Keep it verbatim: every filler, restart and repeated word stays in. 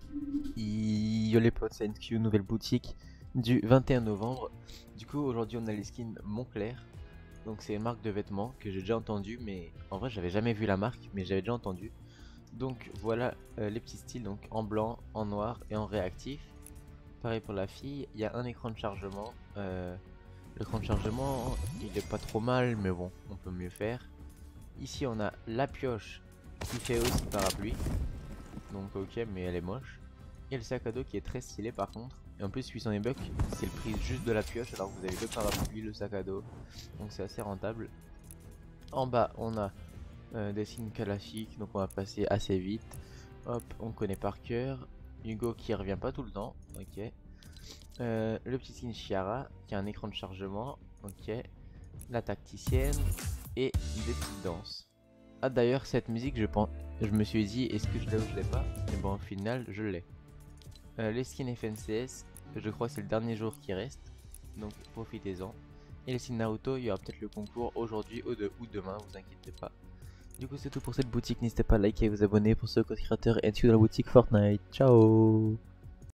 Yo les potes, c'est N Q, nouvelle boutique du vingt et un novembre. Du coup, aujourd'hui, on a les skins Montclair. Donc, c'est une marque de vêtements que j'ai déjà entendu, mais en vrai, j'avais jamais vu la marque, mais j'avais déjà entendu. Donc, voilà euh, les petits styles, donc en blanc, en noir et en réactif. Pareil pour la fille, il y a un écran de chargement. Euh, L'écran de chargement, il est pas trop mal, mais bon, on peut mieux faire. Ici, on a la pioche qui fait aussi parapluie. Donc, ok, mais elle est moche. Et le sac à dos qui est très stylé par contre. Et en plus huit cents bucks c'est le prix juste de la pioche, alors vous avez le parapluie, le sac à dos. Donc c'est assez rentable. En bas on a euh, des signes classiques, donc on va passer assez vite. Hop, on connaît par cœur. Hugo qui revient pas tout le temps, ok. Euh, le petit signe Chiara qui a un écran de chargement, ok. La tacticienne et des petites danses. Ah d'ailleurs cette musique je pense, je me suis dit est-ce que je l'ai ou je l'ai pas. Et bon au final je l'ai. Euh, les skins F N C S, je crois que c'est le dernier jour qui reste, donc profitez-en. Et les skins Naruto, il y aura peut-être le concours aujourd'hui ou, de, ou demain, vous inquiétez pas. Du coup c'est tout pour cette boutique, n'hésitez pas à liker et vous abonner pour ce code créateur et suivre la boutique Fortnite. Ciao.